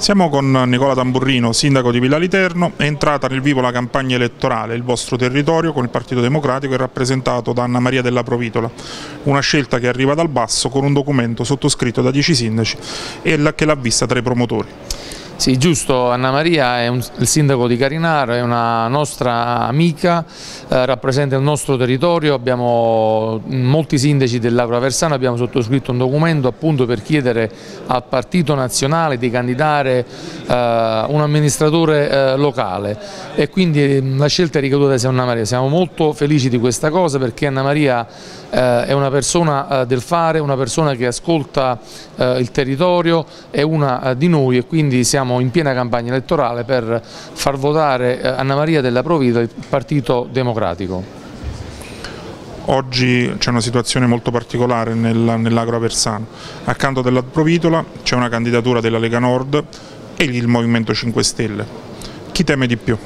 Siamo con Nicola Tamburrino, sindaco di Villa Literno. È entrata nel vivo la campagna elettorale, il vostro territorio con il Partito Democratico è rappresentato da Anna Maria Della Provitola, una scelta che arriva dal basso con un documento sottoscritto da 10 sindaci e che l'ha vista tra i promotori. Sì, giusto, Anna Maria è il sindaco di Carinaro, è una nostra amica, rappresenta il nostro territorio, abbiamo molti sindaci dell'Agro Aversano, abbiamo sottoscritto un documento appunto per chiedere al Partito Nazionale di candidare un amministratore locale e quindi la scelta è ricaduta su Anna Maria. Siamo molto felici di questa cosa perché Anna Maria è una persona del fare, una persona che ascolta il territorio, è una di noi e quindi siamo in piena campagna elettorale per far votare Anna Maria Della Provitola, il Partito Democratico. Oggi c'è una situazione molto particolare nell'Agro Aversano. Accanto della Provitola c'è una candidatura della Lega Nord e il Movimento 5 Stelle. Chi teme di più?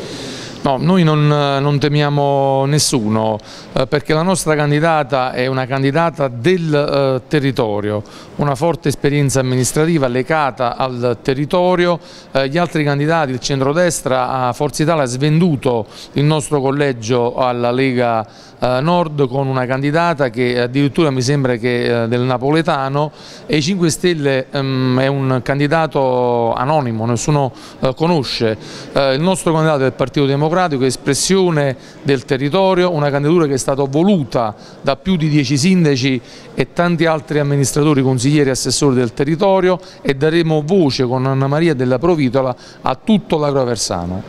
No, noi non temiamo nessuno perché la nostra candidata è una candidata del territorio, una forte esperienza amministrativa legata al territorio. Gli altri candidati, il centrodestra, Forza Italia ha svenduto il nostro collegio alla Lega Nord con una candidata che addirittura mi sembra che del napoletano, e i 5 Stelle è un candidato anonimo, nessuno conosce. Il nostro candidato del Partito Democratico è espressione del territorio, una candidatura che è stata voluta da più di 10 sindaci e tanti altri amministratori, consiglieri e assessori del territorio, e daremo voce con Anna Maria Della Provitola a tutto l'Agro Aversano.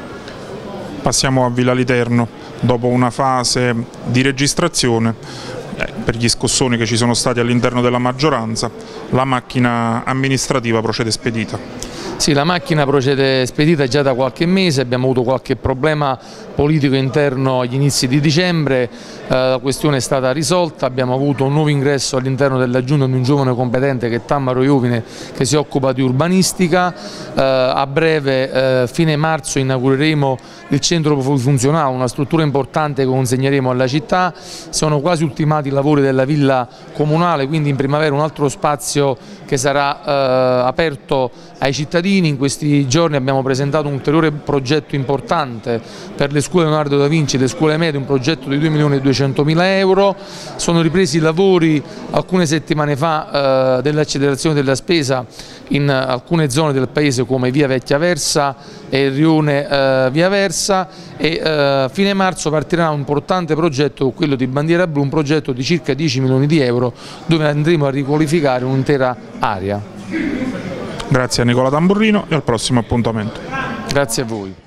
Passiamo a Villa Literno, dopo una fase di registrazione per gli scossoni che ci sono stati all'interno della maggioranza, la macchina amministrativa procede spedita. Sì, la macchina procede spedita già da qualche mese, abbiamo avuto qualche problema politico interno agli inizi di dicembre, la questione è stata risolta, abbiamo avuto un nuovo ingresso all'interno della giunta di un giovane competente che è Tammaro Iovine, che si occupa di urbanistica. A breve, fine marzo, inaugureremo il centro funzionale, una struttura importante che consegneremo alla città. Sono quasi ultimati i lavori della villa comunale, quindi in primavera un altro spazio che sarà aperto ai cittadini. In questi giorni abbiamo presentato un ulteriore progetto importante per le scuole Leonardo da Vinci, le scuole medie, un progetto di 2.200.000 euro. Sono ripresi i lavori alcune settimane fa dell'accelerazione della spesa in alcune zone del paese come Via Vecchia Versa e il rione Via Versa, e fine marzo partirà un importante progetto, quello di Bandiera Blu, un progetto di circa 10 milioni di euro dove andremo a riqualificare un'intera area. Grazie a Nicola Tamburrino e al prossimo appuntamento. Grazie a voi.